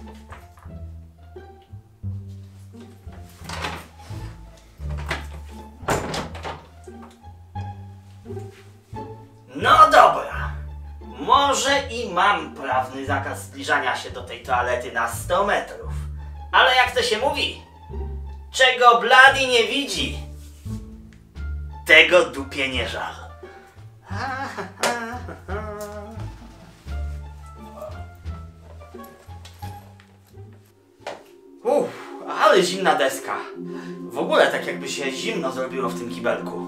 No dobra. Może i mam prawny zakaz zbliżania się do tej toalety na 100 metrów. Ale jak to się mówi? Czego Bloody nie widzi, tego dupie nie żal. Ale zimna deska. W ogóle tak jakby się zimno zrobiło w tym kibelku.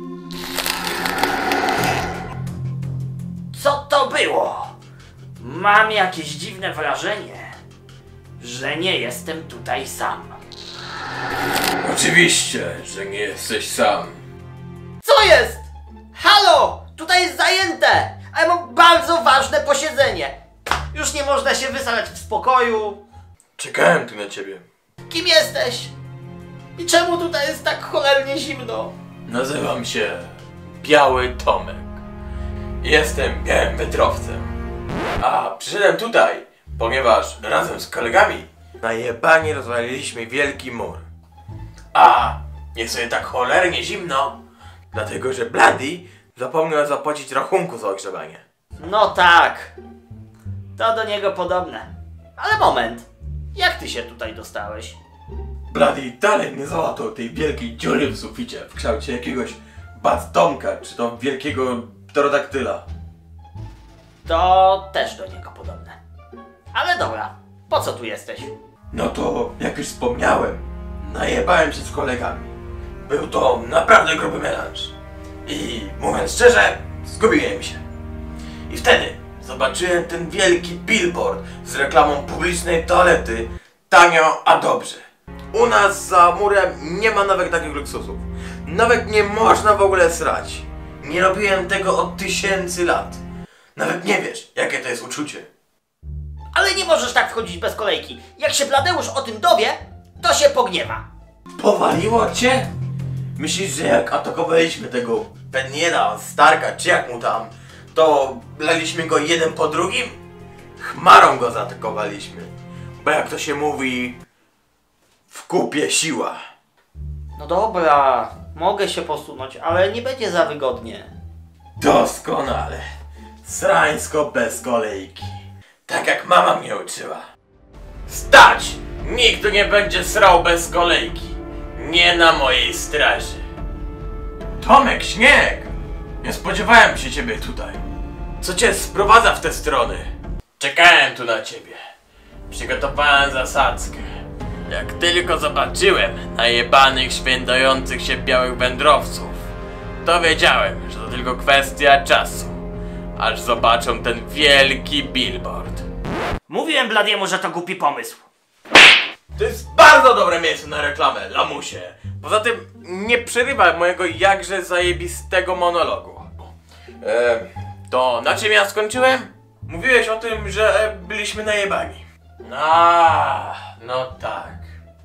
Co to było? Mam jakieś dziwne wrażenie, że nie jestem tutaj sam. Oczywiście, że nie jesteś sam. Co jest? Halo! Tutaj jest zajęte! A ja mam bardzo ważne posiedzenie. Już nie można się wysalać w spokoju. Czekałem tu na ciebie. Kim jesteś? I czemu tutaj jest tak cholernie zimno? Nazywam się Biały Tomek. Jestem białym wędrowcem. A przyszedłem tutaj, ponieważ razem z kolegami najebanie rozwaliliśmy wielki mur. A jest sobie tak cholernie zimno, dlatego że Bloody zapomniał zapłacić rachunku za ogrzewanie. No tak. To do niego podobne. Ale moment. Jak ty się tutaj dostałeś? Bloody dalej nie załatał tej wielkiej dziury w suficie w kształcie jakiegoś bastonka, czy to wielkiego pterodaktyla. To też do niego podobne. Ale dobra. Po co tu jesteś? No to, jak już wspomniałem, najebałem się z kolegami. Był to naprawdę gruby melanż. I mówiąc szczerze, zgubiłem się. I wtedy zobaczyłem ten wielki billboard z reklamą publicznej toalety tanio, a dobrze. U nas za murem nie ma nawet takich luksusów. Nawet nie można w ogóle srać. Nie robiłem tego od 1000 lat. Nawet nie wiesz, jakie to jest uczucie. Ale nie możesz tak wchodzić bez kolejki. Jak się Bladeusz o tym dowie, to się pogniewa. Powaliło cię? Myślisz, że jak atakowaliśmy tego Peniera, Starka, czy jak mu tam, to laliśmy go jeden po drugim? Chmarą go zaatakowaliśmy. Bo jak to się mówi, w kupie siła. No dobra, mogę się posunąć, ale nie będzie za wygodnie. Doskonale. Srańsko bez kolejki. Tak jak mama mnie uczyła. Stać! Nikt tu nie będzie srał bez kolejki. Nie na mojej straży. Tomek, śnieg! Nie spodziewałem się ciebie tutaj. Co cię sprowadza w te strony? Czekałem tu na ciebie. Przygotowałem zasadzkę. Jak tylko zobaczyłem najebanych, świętujących się białych wędrowców, to wiedziałem, że to tylko kwestia czasu, aż zobaczą ten wielki billboard. Mówiłem Bladiemu, że to głupi pomysł. To jest bardzo dobre miejsce na reklamę, lamusie. Poza tym nie przerywaj mojego jakże zajebistego monologu. To na czym ja skończyłem? Mówiłeś o tym, że byliśmy najebani. No tak.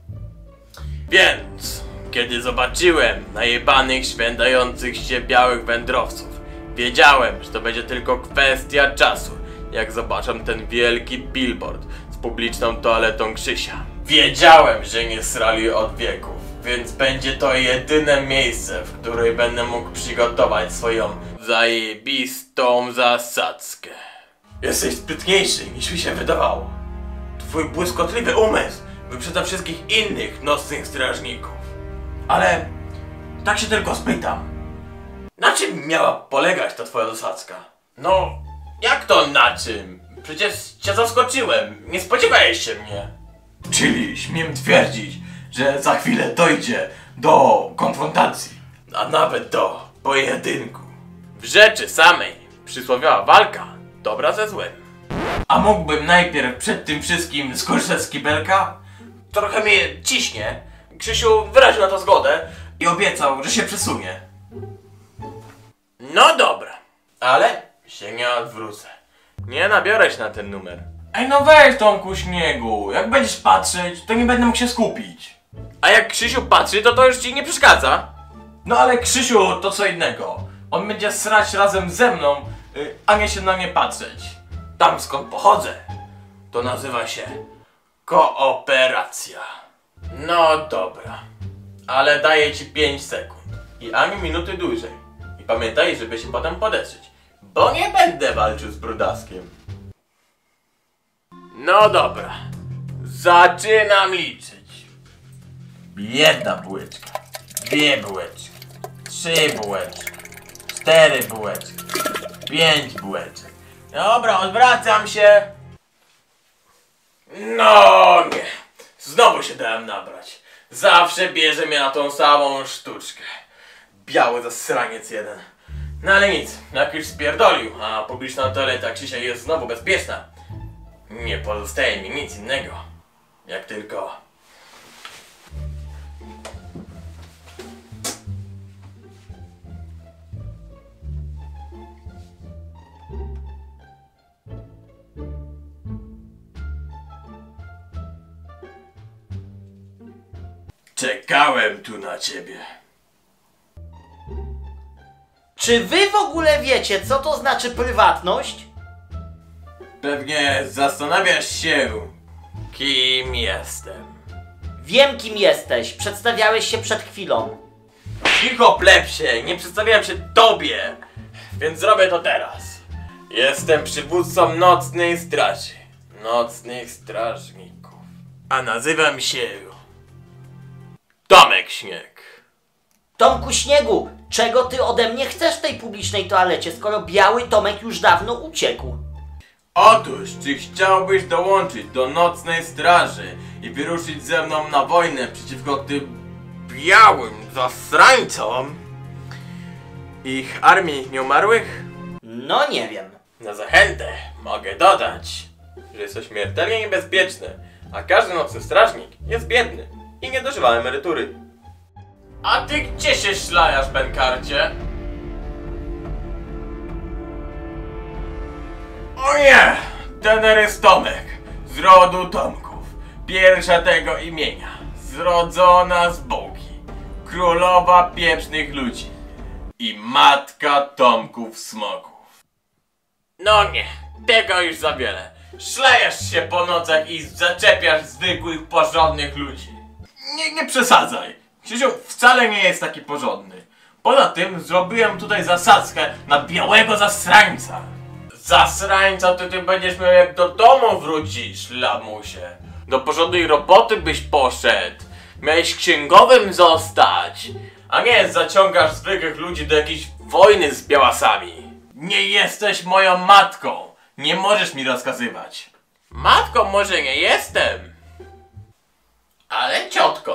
Więc, kiedy zobaczyłem najebanych, świętających się białych wędrowców, wiedziałem, że to będzie tylko kwestia czasu, jak zobaczę ten wielki billboard z publiczną toaletą Krzysia. Wiedziałem, że nie srali od wieków, więc będzie to jedyne miejsce, w którym będę mógł przygotować swoją zajebistą zasadzkę. Jesteś sprytniejszy niż mi się wydawało. Twój błyskotliwy umysł wyprzedza wszystkich innych nocnych strażników. Ale tak się tylko spytam. Na czym miała polegać ta twoja zasadzka? No, jak to na czym? Przecież cię zaskoczyłem. Nie spodziewałeś się mnie. Czyli śmiem twierdzić, że za chwilę dojdzie do konfrontacji. A nawet do pojedynku. W rzeczy samej przysłowiowa walka dobra ze złem. A mógłbym najpierw przed tym wszystkim skorzystać z kibelka? Trochę mnie ciśnie. Krzysiu wyraził na to zgodę i obiecał, że się przesunie. No dobra, ale się nie odwrócę. Nie nabiorę się na ten numer. Ej no weź Tomku śniegu, jak będziesz patrzeć, to nie będę mógł się skupić. A jak Krzysiu patrzy, to już ci nie przeszkadza? No ale Krzysiu to co innego. On będzie srać razem ze mną, a nie się na mnie patrzeć. Tam skąd pochodzę, to nazywa się Kooperacja. No dobra. Ale daję ci 5 sekund. I ani minuty dłużej. I pamiętaj, żeby się potem podeszyć. Bo nie będę walczył z brudaskiem. No dobra. Zaczynam liczyć. 1 bułeczka. 2 bułeczki. 3 bułeczki. 4 bułeczki. 5 bułeczek. Dobra, odwracam się. No nie. Znowu się dałem nabrać. Zawsze bierze mnie na tą samą sztuczkę. Biały zasraniec jeden. No ale nic, jak już spierdolił, a publiczna toaleta Krzysia jest znowu bezpieczna, nie pozostaje mi nic innego, jak tylko... Czekałem tu na ciebie. Czy wy w ogóle wiecie, co to znaczy prywatność? Pewnie zastanawiasz się, kim jestem. Wiem, kim jesteś. Przedstawiałeś się przed chwilą. Cicho, plepsie, nie przedstawiałem się tobie, więc zrobię to teraz. Jestem przywódcą nocnej straży, nocnych strażników. A nazywam się... Tomek Śnieg. Tomku Śniegu, czego ty ode mnie chcesz w tej publicznej toalecie, skoro biały Tomek już dawno uciekł? Otóż, czy chciałbyś dołączyć do nocnej straży i wyruszyć ze mną na wojnę przeciwko tym białym zasrańcom? Ich armii nieumarłych? No nie wiem. Na zachętę mogę dodać, że jest to śmiertelnie niebezpieczne, a każdy nocny strażnik jest biedny i nie dożywa emerytury. A ty gdzie się szlajasz, Benkarcie? O nie! Ten Tomek, z rodu Tomków, pierwsza tego imienia, zrodzona z bułki, królowa pieprznych ludzi i matka Tomków Smoków. No nie, tego już za wiele. Szlajasz się po nocach i zaczepiasz zwykłych, porządnych ludzi. Nie przesadzaj. Krzysiu wcale nie jest taki porządny. Poza tym zrobiłem tutaj zasadzkę na białego zasrańca. Zasrańca to ty będziesz miał, jak do domu wrócisz, lamusie. Do porządnej roboty byś poszedł. Miałeś księgowym zostać. A nie zaciągasz zwykłych ludzi do jakiejś wojny z białasami. Nie jesteś moją matką. Nie możesz mi rozkazywać. Matką może nie jestem, ale ciotką.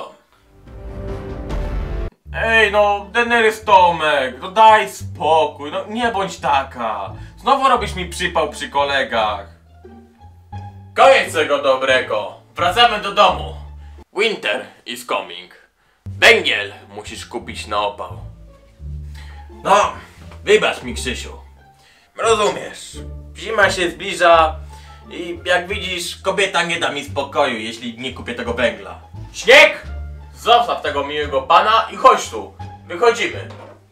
Ej no, Daenerys Tomek, no daj spokój, no nie bądź taka. Znowu robisz mi przypał przy kolegach. Koniec tego dobrego. Wracamy do domu. Winter is coming. Węgiel musisz kupić na opał. No, wybacz mi, Krzysiu. Rozumiesz, zima się zbliża i jak widzisz, kobieta nie da mi spokoju, jeśli nie kupię tego węgla. Śnieg! Zostaw tego miłego pana i chodź tu. Wychodzimy.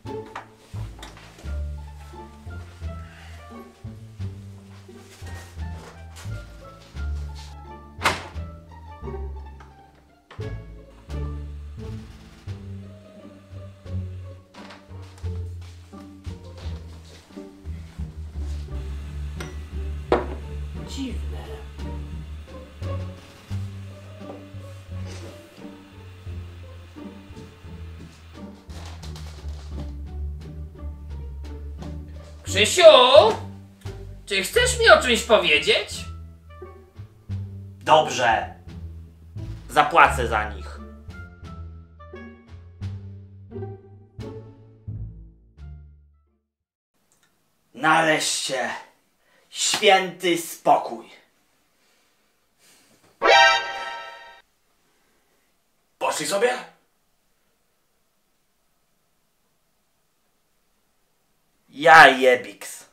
Dziwne. Krzysiu! Czy chcesz mi o czymś powiedzieć? Dobrze. Zapłacę za nich. Nareszcie święty spokój. Poszli sobie? Ja jebiks.